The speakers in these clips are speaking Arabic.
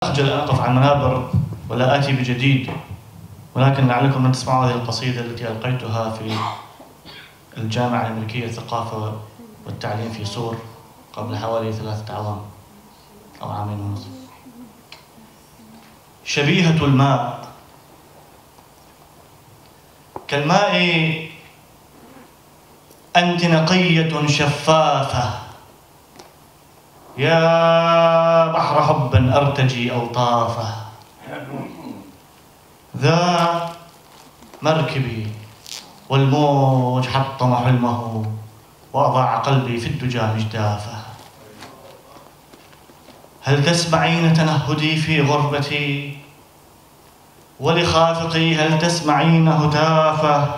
أخجل أن أقف على المنابر ولا آتي بجديد، ولكن لعلكم أن تسمعوا هذه القصيدة التي ألقيتها في الجامعة الأمريكية للثقافة والتعليم في صور قبل حوالي 3 أعوام أو 2.5 عام. شبيهة الماء كالماء أنت نقية شفافة، يا بحر حب أرتجي ألطافه. ذا مركبي والموج حطم حلمه، وأضاع قلبي في الدجى مجدافه. هل تسمعين تنهدي في غربتي، ولخافقي هل تسمعين هتافه؟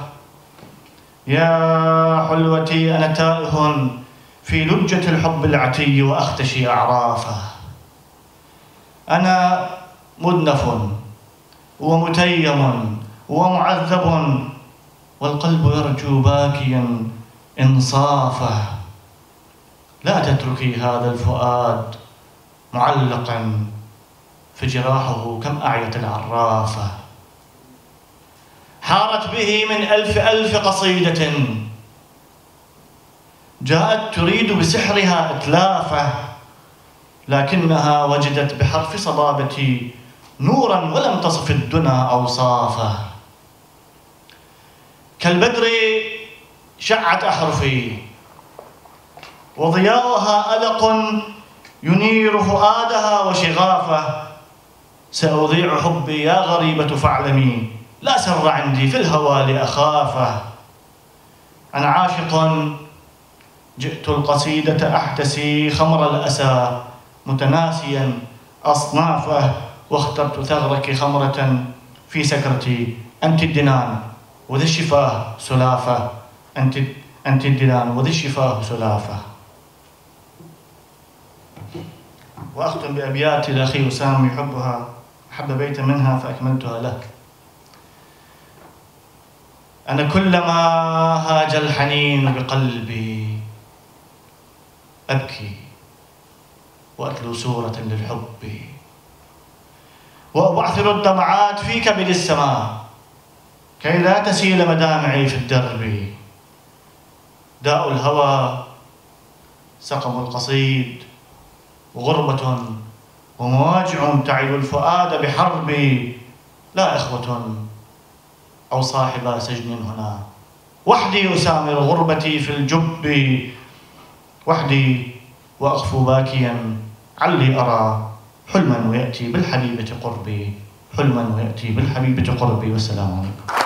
يا حلوتي أنا تائه في لجة الحب العتي وأختشي أعرافه. أنا مدنف ومتيم ومعذب، والقلب يرجو باكيا إنصافه. لا تتركي هذا الفؤاد معلقا فجراحه كم أعيت العرافة. حارت به من ألف قصيدة، جاءت تريد بسحرها إتلافه، لكنها وجدت بحرف صبابتي نورا ولم تصف الدنا أوصافه. كالبدر شعت أحرفي وضياؤها ألق ينير فؤادها وشغافه. سأضيع حبي يا غريبة فاعلمي، لا سر عندي في الهوى لأخافه. أنا عاشق جئت القصيدة أحتسي خمر الأسى متناسيا أصنافه، واخترت ثغرك خمرة في سكرتي. أنت الدنان وذي الشفاه سلافة، أنت الدنان وذي الشفاه سلافة. وأختم بأبيات لأخي أسام يحبها، أحب بيتا منها فأكملتها له. أنا كلما هاج الحنين بقلبي أبكي وأتلو سورة للحب، وأبعثر الدمعات في كبد السماء كي لا تسيل مدامعي في الدرب. داء الهوى سقم القصيد وغربة ومواجع تعد الفؤاد بحربي. لا إخوة أو صاحب سجن هنا، وحدي أسامر غربتي في الجب. وحدي وأخفو باكيا علي أرى حلما ويأتي بالحبيبة قربي، حلما ويأتي بالحبيبة قربي. والسلام عليكم.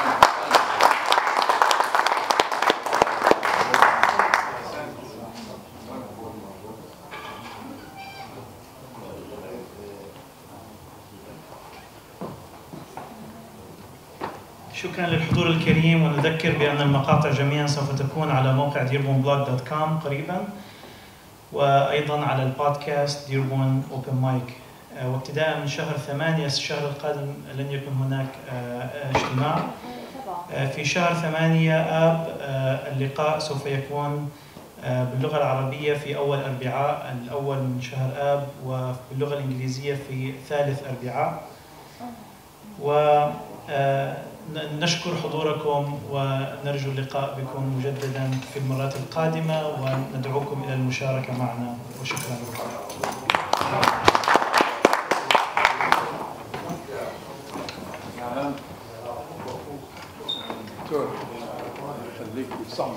شكرا للحضور الكريم، ونذكر بأن المقاطع جميعا سوف تكون على موقع dearbornblog.com قريبا، وأيضا على البودكاست ديربون أوبن مايك. وابتداء من شهر 8 الشهر القادم لن يكون هناك اجتماع. في شهر 8 آب اللقاء سوف يكون باللغة العربية في أول أربعاء الأول من شهر آب، وباللغة الإنجليزية في ثالث أربعاء. ونشكر حضوركم ونرجو اللقاء بكم مجددا في المرات القادمة، وندعوكم إلى المشاركة معنا، وشكرا لكم. خليك صعب.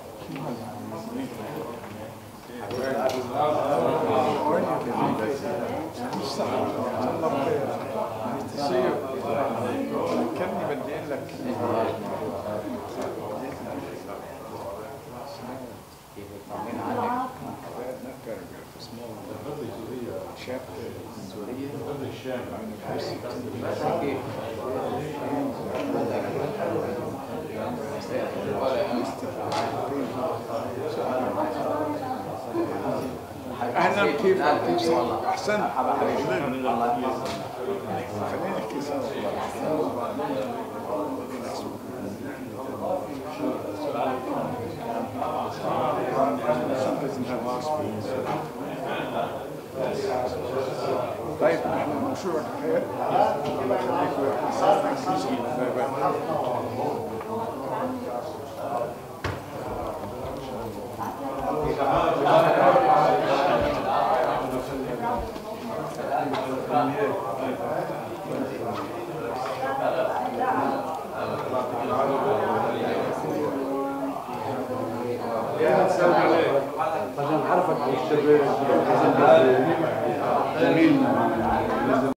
كمني بدي اقول لك شاب سوريا الشام اهلا، كيف احسن؟ خلينا نحكي سوا. طيب بشوفك بخير. الله يخليك ويحفظك. عشان عرفك بالشباب